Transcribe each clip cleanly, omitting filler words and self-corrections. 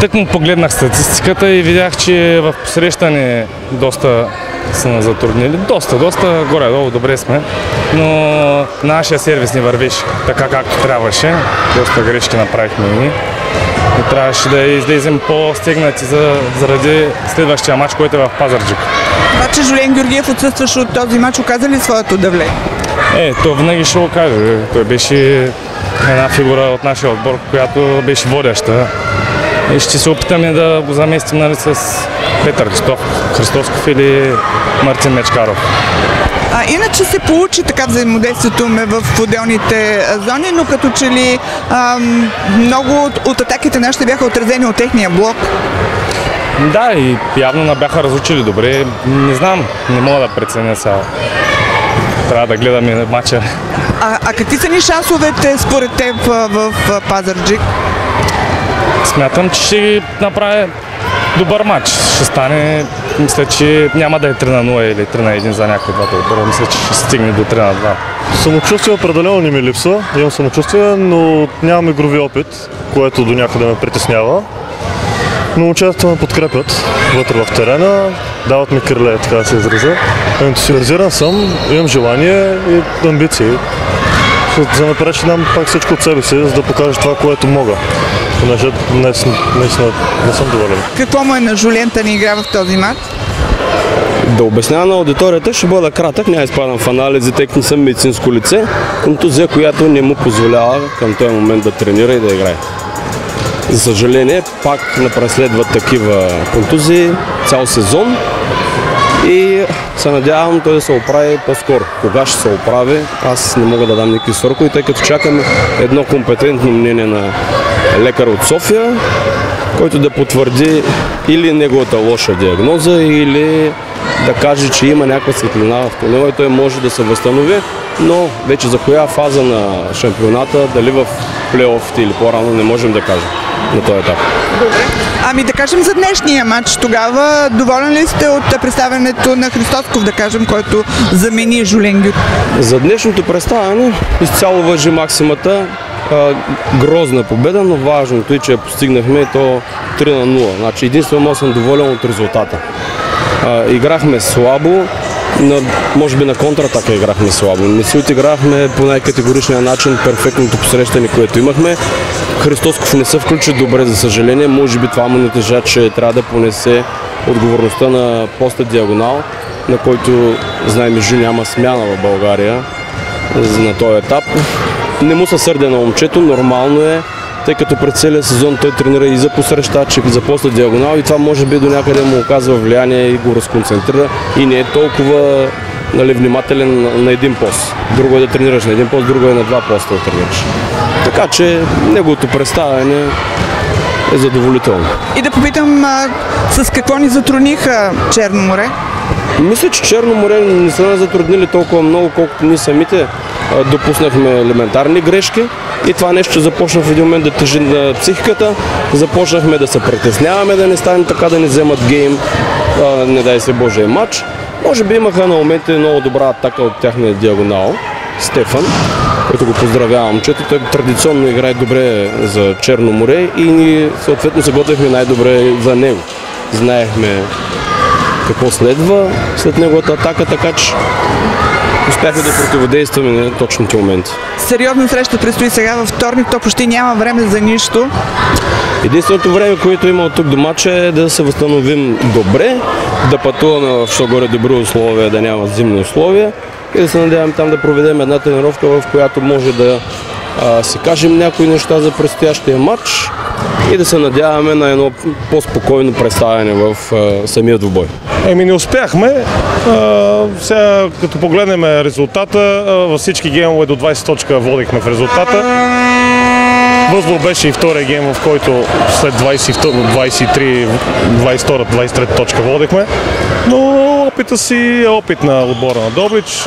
Тък му погледнах статистиката и видях, че в посрещане доста са на затруднили. Доста горе-долу добре сме, но нашия сервис не вървеше така както трябваше. Доста грешки направихме и трябваше да излезем по-стегнати заради следващия матч, който е в Пазарджик. Това, че Жулен Георгиев отсъстваше от този матч, оказа ли своето давление? То винаги ще го каже. Той беше една фигура от нашия отбор, която беше водеща. И ще се опитаме да го заместим, нали, с Петър Христосков или Мартин Мечкаров. Иначе се получи така взаимодействието в отделните зони, но като че ли много от атаките нашите бяха отразени от техния блок. Да, и явно бяха разучили добре. Не знам, не мога да преценя сега. Трябва да гледаме матча. А какви са ни шансовете според теб в Пазарджик? Смятам, че ще ги направя добър матч. Ще стане, мисля, че няма да е 3-0 или 3-1 за някои двата отбора. Мисля, че ще стигне до 3-2. Самочувствие определено не ми липсва. Имам самочувствие, но нямам игрови опит, което до някъде ме притеснява. Но момчетата ме подкрепят вътре в терена, дават ми криле, така да се изразя. Ентусиазиран съм, имам желание и амбиции. За напред ще дам пак всичко от себе си, за да покажа това, което мога. Понеже днес наистина не съм доволен. Какво му е на Жулен да ни игра в този матч? Да обясня на аудиторията, ще бъда кратък, няма изпадам в анализи, тъй като не съм медицинско лице. Контузия, която не му позволява към този момент да тренира и да играе. За съжаление, пак напреследват такива контузии цял сезон и се надявам той да се оправи по-скоро. Кога ще се оправи, аз не мога да дам никакви срокове, тъй като чакаме едно компетентно мнение на лекар от София, който да потвърди или неговата лоша диагноза, или да каже, че има някаква светлина в тунела и той може да се възстанови, но вече за коя фаза на шампионата, дали в плейофите или по-рано, не можем да кажем на този етап. Добре. Да кажем за днешния матч тогава. Доволен ли сте от представянето на Христосков, да кажем, който замени Жулен Георгиев? За днешното представяне изцяло важи максимата. Грозна победа, но важното е, че постигнахме то 3-0. Значи единствено съм доволен от резултата. Играхме слабо, може би на контратака играхме слабо. Не си отиграхме по най-категоричния начин перфектното посрещане, което имахме. Христосков не се включи добре, за съжаление. Може би това му натежа, че трябва да понесе отговорността на поста диагонал, на който, знаем, Жу няма смяна в България на този етап. Не му се сърдя на момчето, нормално е, тъй като през целия сезон той тренира и за посрещач, и за поста диагонал и това може би до някъде му оказва влияние и го разконцентрира и не е толкова, нали, внимателен на един пост. Друго е да тренираш на един пост, друго е на два поста да тренираш. Така че неговото представяне е задоволително. И да попитам, с какво ни затрудниха Черно море? Мисля, че Черно море не са ни затруднили толкова много, колкото ние самите допуснахме елементарни грешки и това нещо започна в един момент да тежи на психиката. Започнахме да се притесняваме да не стане така, да не вземат гейм, не дай се Божия матч. Може би имаха на моменти много добра атака от тяхния диагонал, Стефан, който го поздравявам, че той традиционно играе добре за Черно море и ние съответно се готвихме най-добре за него. Знаехме какво следва след неговата атака, така че успяхме да противодействаме на точните моменти. Сериозна среща предстои сега във вторник, то почти няма време за нищо. Единственото време, което има от тук до мача е да се възстановим добре, да пътуваме в що-горе добри условия, да няма зимни условия и да се надяваме там да проведем една тренировка, в която може да си кажем някои неща за предстоящия матч и да се надяваме на едно по-спокойно представяне в самия двубой. Не успяхме. Сега като погледнем резултата, във всички геймове до 20 точка водихме в резултата. Възбол беше и втория гейм, в който след 23-23 точка водихме. Но опита си е опит на отбора на Добрич.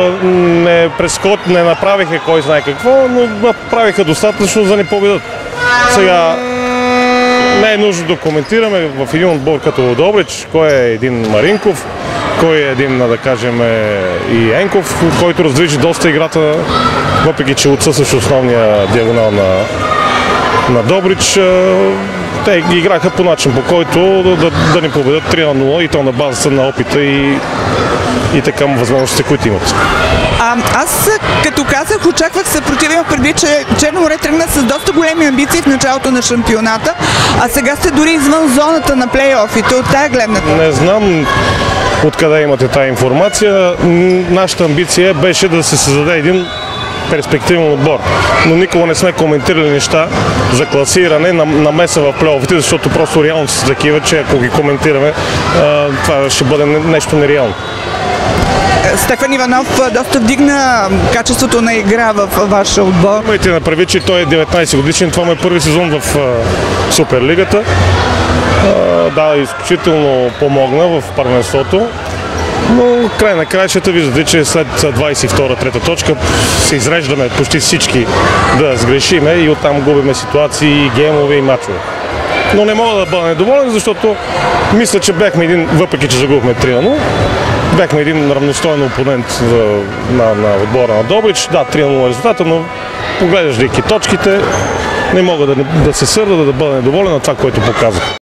Не направиха кой знае какво, но направиха достатъчно за да ни победят. Сега не е нужно да коментираме в един отбор като Добрич, кой е един Маринков, кой е един, да кажем, и Енков, който раздвижи доста играта, въпреки че отсъстваше основния диагонал на Добрич. те играха по начин, по който да ни победят 3-0 и то на базата на опита и така възможностите, които имат. Аз, като казах, очаквах съпротива, имах предвид, че Черно море тръгна с доста големи амбиции в началото на шампионата, а сега сте дори извън зоната на плейофите от тая гледна точка. Не знам откъде имате тази информация. Нашата амбиция беше да се създаде един перспективен отбор. Но никога не сме коментирали неща за класиране, намеса в плейофите, защото просто реално са такива, че ако ги коментираме, това ще бъде нещо нереално. Стефан Иванов доста вдигна качеството на игра в вашия отбор. Имайте на прави, че той е 19 годишен, това му е първи сезон в Суперлигата. Да, изключително помогна в първенството. Но край на краищата виждате, че след 22-3 точка се изреждаме почти всички да сгрешиме и оттам губиме ситуации, геймове и мачове. Но не мога да бъда недоволен, защото мисля, че бяхме един, въпреки че загубихме 3-0, бяхме един равностоен опонент на отбора на Добрич. Да, 3-0 резултата, но поглеждайки точките, не мога да се сърда, да бъда недоволен на това, което показах.